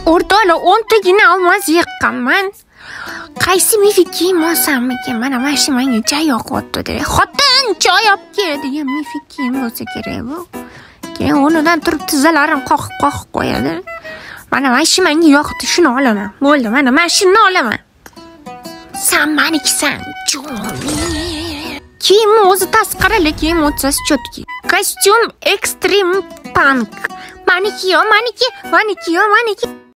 o'rtoqlar 10 tagina olmos yiqqanman. Qaysi mifik kiyim olsammikin? Mana shu menga joy yoqyapti dedi. Xotin joy olib kel degan mifik kiyim bo'lsa kerak bu. Keyin o'rnidan turib tizzalarim qoqib qo'yadi. Mana shu menga yoqdi, shuni olaman. Bo'ldi, mana shuni olaman. Sen manikisan, jo'mi. Kiyim o'zi tasqarali kiyim o'tsa chotki. Kostyum extreme punk. Maniki.